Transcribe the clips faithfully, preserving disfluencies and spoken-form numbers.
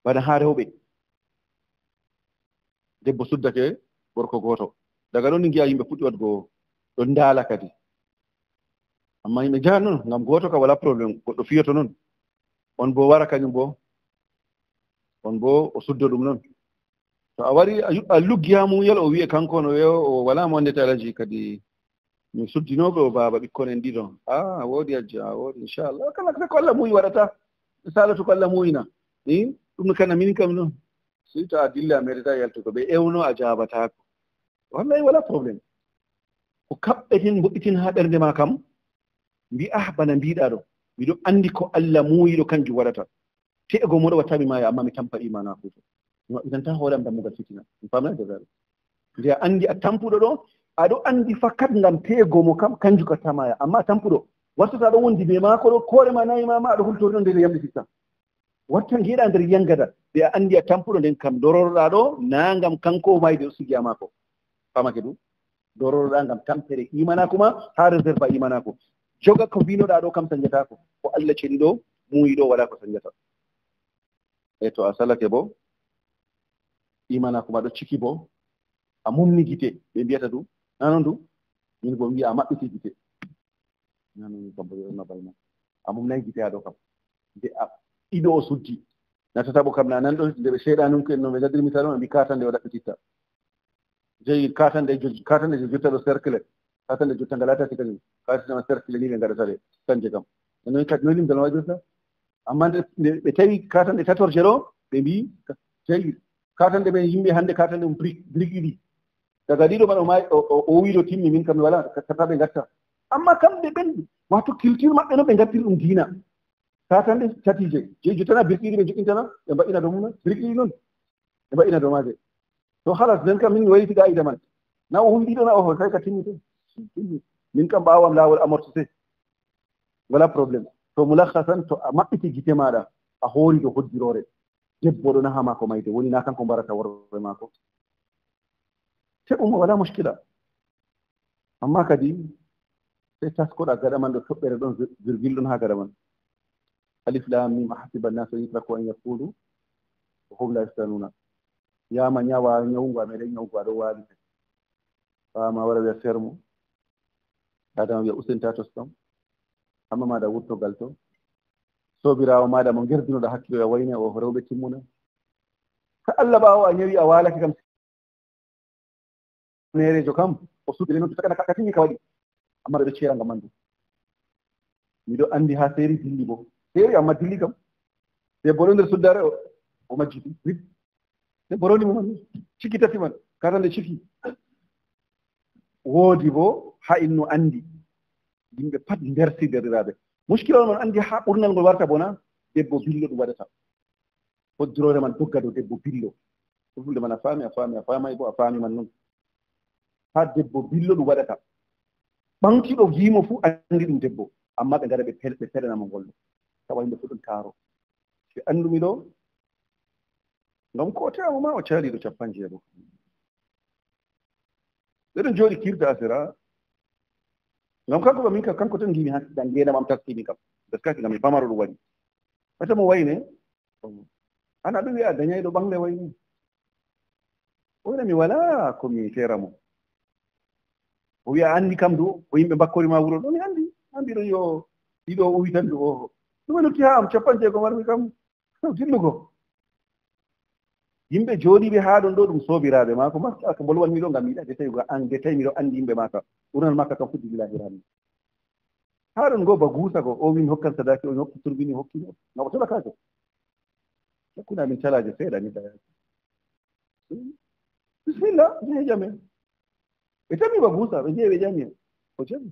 bana ha rewɓe debbo suddake gorko goto daga ɗon ni giya yimɓe puɗɗi waɗgo ɗon ndaala kadi amma yimɓe jahan noon ngam goto ka wala probléme goɗɗo fiyoto noon on bo wara kañum bo on bo o suddo ɗum noon to a wari a luggiya muyel o wiye kanko no yo o wala mo wondete alaji kadi min suddinoɓe o baba ɓikkon en ɗiɗon a woodi ajja a woodi inchallah kala kala ko Allah muuyi waɗata salatu ko Allah muuyina i ɗum no kana min kam noon si to a dille a meɗeta yaltugo ɓe ewno a jabatako wallahi wala probléme ko kaɓɓetin mboɗɗitin ha ɓernde ma kam mbi'a bana mbiɗa ɗo miɗo andi ko Allah muuyiɗo kanjum waɗata te'ego moɗo wattami maya amma mi tampa imana futo mi maɓɓitanta hoore am dammugal fitina mi famnade dal nde a andi a tampuɗo ɗo aɗo andi fakat ngam te'ego mo kam kanjum katta maya amma tampuɗo wattata ɗo wondi be maako ɗo koore ma nayi ma ma aɗo hultori ɗo nder yamɗi fitta watta ngeeɗa nder yangada ɓe a andi a tampuɗo nden kam dororoɗa ɗo na ngam kanko mayde ɗo sigiya maako famake ɗum dororoɗa ngam tampere imanako ma ha réserve imanako joga ko mbinoɗa ɗo kam sañjatako ko Allah ceni ɗo muuyi ɗo waɗa ko sañjata e to a salake bo imanako ma ɗo ciki bo a mumni gite ɓe mbiyata du nanon du min bo mbiya a maɓɓiti gite nanon kam bo na bayma a mumnayi gite aɗo kam nde a ɗiɗo o suddi natata bo kam na nan ɗo nde ɓe seeɗanum ko no ɓe gaddiri misal o mbi katande o ɗaɓɓititta jeyi katande katande je jotta ɗo cercle katande jotta ngal latati kañum katanama cercle ni ɓe gaɗata ɗe kanje kam non kadi noy limgal waɗirta amma nde ɓe tawi katande quatorze ɗo ɓe mbi jeyi katande ɓe yimɓe hannde katande um brique ɗiɗi daga ɗiɗo man o wiɗo timmi min kam mi wala kata ɓe gatta amma kamɓe ɓenɗi wato culture maɓɓe no ɓe gattiri ɗum diina katande tatije jeyi jottana brique ɗiɗi ɓe joƴintana ɓe mbaɗina dow mum brique ɗiɗi noon ɓe mbaɗina dow maje to halas nden kam min mi wayliti ga'ida man na o hundiɗo na o tawi ka timmi to min kam ɓawam laawol amortissé wala probléme to mulakhasan to a maɓɓiti gite maɗa a hoori dow hoddirore debbo ɗo naha mako mayde woni na kanko mbarata worɓe mako teɓumo wala muskila amma kadi sai taskoɗa gaɗa man ɗo toɓɓere ɗon virgule ɗon ha gaɗa man alif lam mim ahasiba an-nasu an yutraku an yaqulu wa hum la yaftanuna yama ñawa ñawgu a meɗen ñawgu aɗo waali fama wara wiya fermo adama wiya usenta tos kam amma maɗa wurtogal to sobirawo maɗa mo gerdinoɗa hakkilo ya wayne o rewɓe timmuna ka Allah ɓawo a ñawi a walake kam nerejo kam o sudile noon to takana ka timmi ka waɗi amma ɓeɗo ceera ngam mandu miɗo andi ha seeri dilli bo seeri amma dilli kam debbo ɗo nder suddare o majjiti debbo roni muman ciki tati man katande ciki woodi bo ha inno andi yimɓe pat ndersi derɗiraɓe muskila on on andi ha ɓurnal ngol warta bona debbo billo ɗum waɗata hoddirore man dogga dow debbo billo fulfulde man a faami a faami a faamay bo a faami man noon ha debbo billo ɗum waɗata ɓankiɗo yimo fuu andi ɗum debbo amma ɓe ngara ɓe ɓe peɗanamo ngolɗo tawa yimɓe fu ɗum taaro ɓe andumi ɗo ngam ko tewamo ma o caali ɗo capan jeego ɓeɗon jooɗi kirda asira ngam kanko ba min kam kanko tan ngimi han dan ngenamam taskimi kam gaskaki ngam mi pamaro ɗum waɗi wata mo wayne ana ɗum wiya dañayɗo ɓangle wayne oyna mi wala komi feera mo o wiya anndi kam du ko yimɓe mbakkorima wuro ɗo mi anndi anndi ɗon yo ɗiɗo o wi tan du o ɗum nutti ha am capan jeego marmi kam dillugo yimɓe jooɗiɓe haa ɗon ɗo ɗum soobiraaɓe ma ko makka ko bolwanmi ɗo ngam yiɗade tawi an de tawi miɗo anndi yimɓe maka ɓurnal makka kam fuɗɗi gilahirami haa ɗon goo ba guusa go o wimi hokkan sadaki o hokki turbini hokkino ngam o toɗakaake hakkunde amin calaaje seeɗa ni tawi bisimilla jehe jame ɓe tami ba guusa ɓe jeeyi ɓe jami o jami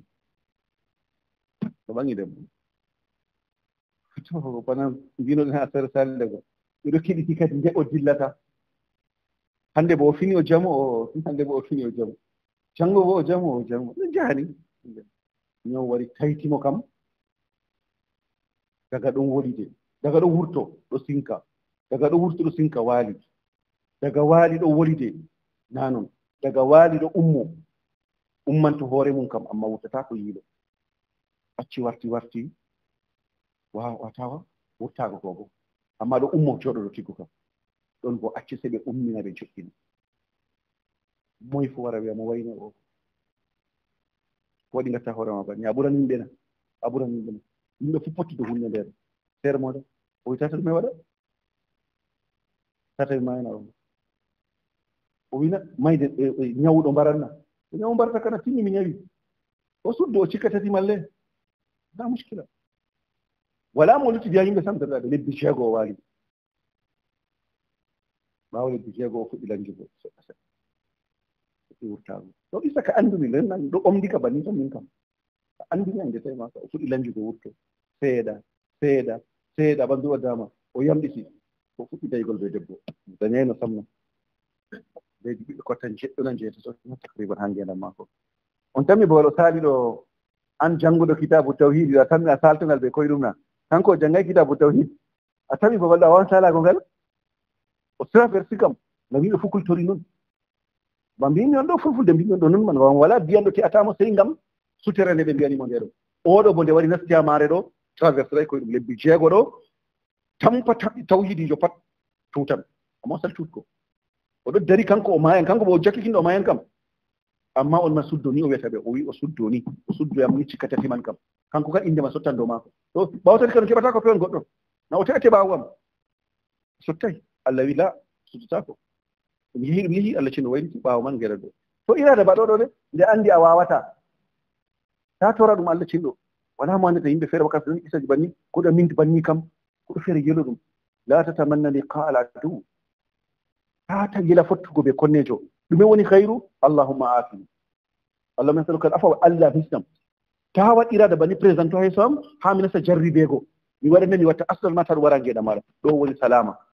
o ɓangi debbo to bana mbinoɗen ha sere salde go ɓeɗo kiɗiti kadi nde o dillata hannde bo o fini o jamu o hannde bo o fini o jamu janngo bo o jamu o jamu ɗo jahani ñaw wari taytimo kam daga ɗon wolide daga ɗo wurto ɗo sinka daga ɗo wurto ɗo sinka waali daga waali ɗo wolide nanon daga waali ɗo ummo ummanto hoore mum kam amma wurtata ko yiilo acci warti warti wa watawa wurtago ko bo amma ɗo ummotoɗo ɗo tiggo kam ɗon bo acci se ɓe ummina ɓe joɗɗina moye fo wara wiya mo wayno o ko waɗi gatta hoorema banni a ɓuran yimɓe na a ɓuran yimɓe na yimɓe fof pottude hunde nder seere moɗo o wi tata ɗume waɗa tata wi mayna o o wina mayde ñawuɗo mbaranna o ñawu mbarata kana tinni mi ñawi o suddo o cikka tati malle na muskila wala mo lutti biya yimɓe samtataɗe lebbi jeego o waali ɓaawo lebbi jeego o fuɗɗi lanjugo seɗɗa seɗɗa fuɗɗi wurtaago ɗo ɗisa ka anndumi len ɗo ɓomdi ka banni tan min kam a anndumi ande tawi ma o fuɗɗi lanjugo wurto seeɗa seeɗa seeɗa ɓanndu waddama o yamɗiti o fuɗɗi daygol ɓe debbo dañayno samno leydi ɓiɓɓe kottan jeɗɗona jeetato takriban ha ngendam maako on tammi bo o saali ɗo an jannguɗo kitabu tawhid a tammi a saltongal ɓe koye ɗum na kanko o janngay kitabu tawhid a tammi babal ɗo a wawan salago ngal o traversi kam no wiɓe fukultori noon ba mbimi on ɗo fulfulde mbimi on ɗo non man wala biyanɗo te'atamo sey ngam sutere nde ɓe mbiyanimo nde ɗo oɗo bo nde waɗi nastiyamare ɗo traverseray koye ɗum lebbi jeego ɗo tampa tawhidijo pat tutan amma sal tutko oɗo dari kanko o mayan kanko bo o jakkikinɗo o mayan kam amma on ma suddo ni o wiyata ɓe o wi o suddo ni o suddoyam ni cikka tati man kam kanko kan indema sottan dow maako to ɓawtati kano keɓata ko pewn goɗɗo na o te'ate ɓaawo am sottay allah wi la suddotako ɗum yehi ɗum yehi allah cinno wayniti ɓaawo man geɗa ɗo to irade mbaɗo ɗo de nde anndi a wawata ta tora ɗum allah cinɗo wala mo andata yimɓe feere wakkati ɗon isaji banni koɗo minti banni kam koɗo feere yelo ɗum la tatamanna liqa al adu tata yila fottugo ɓe konnejo ɗume woni hayru allahumma afini allah nasaluka al afa allah hisnam ta waɗ irada banni président to hay som ha mi nasa jarribeego mi waɗanne mi watta asdal ma taɗum wara ngeɗa maɗa ɗo woni salama